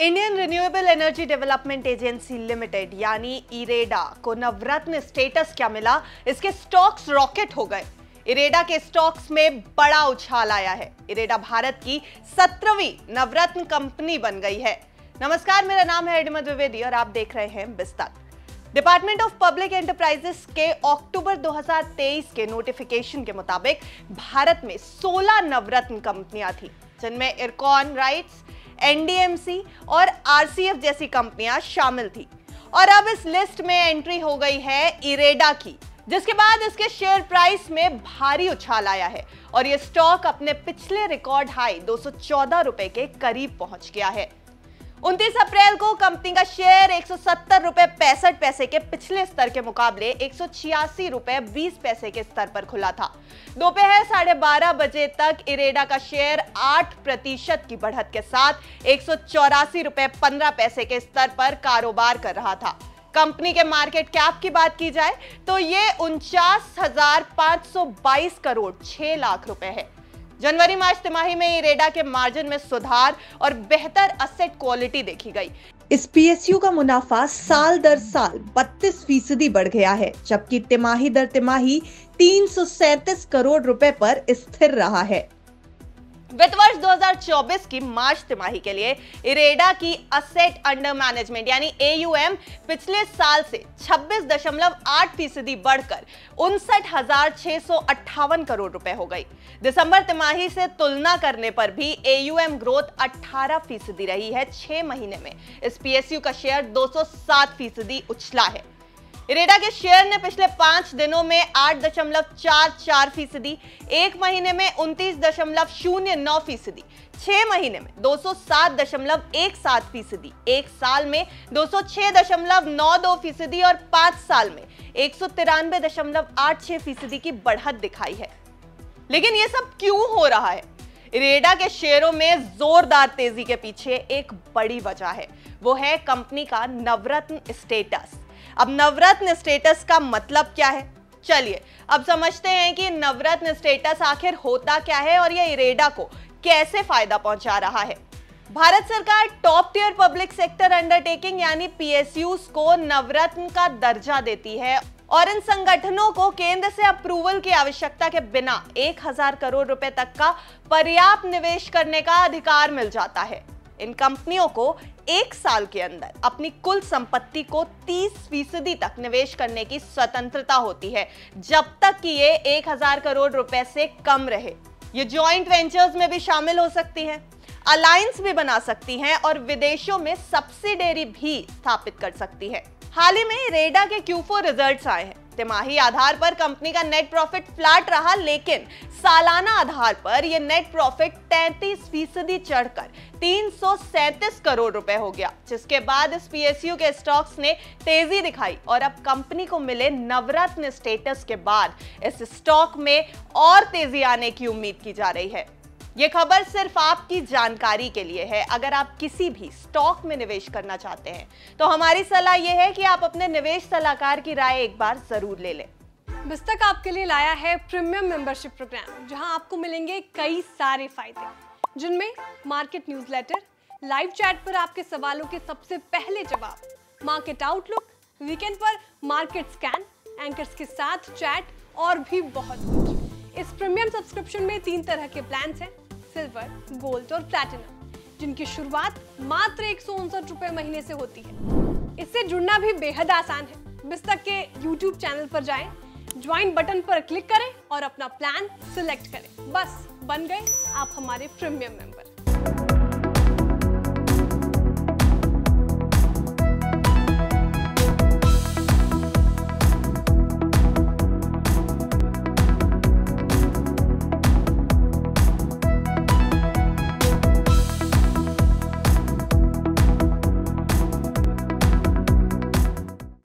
Indian renewable energy development agency limited यानी IREDA को नवरत्न status क्या मिला? इसके स्टॉक्स रॉकेट हो गए। इरेडा के स्टॉक्स में बड़ा उछाल आया है। इरेडा भारत की 17वीं नवरत्न कंपनी बन गई है। नमस्कार, मेरा नाम है एडमत द्विवेदी और आप देख रहे हैं बिस्तक। डिपार्टमेंट ऑफ पब्लिक एंटरप्राइजेस के अक्टूबर 2023 के नोटिफिकेशन के मुताबिक भारत में 16 नवरत्न कंपनियां थी, जिनमें इरकॉन राइट्स, एनडीएमसी और आरसीएफ जैसी कंपनियां शामिल थी। और अब इस लिस्ट में एंट्री हो गई है इरेडा की, जिसके बाद इसके शेयर प्राइस में भारी उछाल आया है और यह स्टॉक अपने पिछले रिकॉर्ड हाई 214 रुपए के करीब पहुंच गया है। 29 अप्रैल को कंपनी का शेयर 170 रुपए 65 पैसे के पिछले स्तर के मुकाबले 186 रुपए 20 पैसे के स्तर पर खुला था। दोपहर 12:30 बजे तक इरेडा का शेयर 8% की बढ़त के साथ 184 रुपए 15 पैसे के स्तर पर कारोबार कर रहा था। कंपनी के मार्केट कैप की बात की जाए तो ये 49,522 करोड़ 6 लाख रुपए है। जनवरी मार्च तिमाही में इरेडा के मार्जिन में सुधार और बेहतर असेट क्वालिटी देखी गई। इस पीएसयू का मुनाफा साल दर साल 32% बढ़ गया है, जबकि तिमाही दर तिमाही 337 करोड़ रुपए पर स्थिर रहा है। वित्त वर्ष 2024 की मार्च तिमाही के लिए इरेडा की असेट अंडर मैनेजमेंट यानी एयूएम पिछले साल से 26.8% बढ़कर 59,658 करोड़ रुपए हो गई। दिसंबर तिमाही से तुलना करने पर भी एयूएम ग्रोथ 18% रही है। 6 महीने में इस पीएसयू का शेयर 207% उछला है। इरेडा के शेयर ने पिछले 5 दिनों में 8.44%, एक महीने में 29.09%, 6 महीने में 207.17%, एक साल में 206.92% और 5 साल में 193.86% की बढ़त दिखाई है। लेकिन ये सब क्यों हो रहा है? इरेडा के शेयरों में जोरदार तेजी के पीछे एक बड़ी वजह है, वो है कंपनी का नवरत्न स्टेटस। अब नवरत्न स्टेटस का मतलब क्या है? चलिए अब समझते हैं कि नवरत्न स्टेटस आखिर होता क्या है और यह इरेडा को कैसे फायदा पहुंचा रहा है। भारत सरकार top tier public sector undertaking यानी पीएसयूज को नवरत्न का दर्जा देती है और इन संगठनों को केंद्र से अप्रूवल की आवश्यकता के बिना 1000 करोड़ रुपए तक का पर्याप्त निवेश करने का अधिकार मिल जाता है। इन कंपनियों को 1 साल के अंदर अपनी कुल संपत्ति को 30% तक निवेश करने की स्वतंत्रता होती है, जब तक कि ये 1000 करोड़ रुपए से कम रहे। ये जॉइंट वेंचर्स में भी शामिल हो सकती हैं, अलायंस भी बना सकती हैं और विदेशों में सब्सिडियरी भी स्थापित कर सकती है। हाल ही में इरेडा के Q4 रिजल्ट्स आए हैं। तिमाही आधार पर कंपनी का नेट प्रॉफिट फ्लैट रहा, लेकिन सालाना आधार पर यह नेट प्रॉफिट 33% चढ़कर 337 करोड़ रुपए हो गया, जिसके बाद इस पीएसयू के स्टॉक्स ने तेजी दिखाई और अब कंपनी को मिले नवरत्न स्टेटस के बाद इस स्टॉक में और तेजी आने की उम्मीद की जा रही है। यह खबर सिर्फ आपकी जानकारी के लिए है। अगर आप किसी भी स्टॉक में निवेश करना चाहते हैं तो हमारी सलाह यह है कि आप अपने निवेश सलाहकार की राय एक बार जरूर ले लें। बिस्तक आपके लिए लाया है प्रीमियम मेंबरशिप प्रोग्राम, जहां आपको मिलेंगे कई सारे फायदे, जिनमें मार्केट न्यूज़लेटर, लाइव चैट पर आपके सवालों के सबसे पहले जवाब, मार्केट आउटलुक, वीकेंड पर मार्केट स्कैन, एंकर्स के साथ चैट और भी बहुत कुछ। इस प्रीमियम सब्सक्रिप्शन में 3 तरह के प्लान्स हैं, सिल्वर, गोल्ड और प्लैटिनम, जिनकी शुरुआत मात्र 159 रुपए महीने से होती है। इससे जुड़ना भी बेहद आसान है। बिस्तक के YouTube चैनल पर जाएं, ज्वाइन बटन पर क्लिक करें और अपना प्लान सिलेक्ट करें। बस बन गए आप हमारे प्रीमियम मेंबर।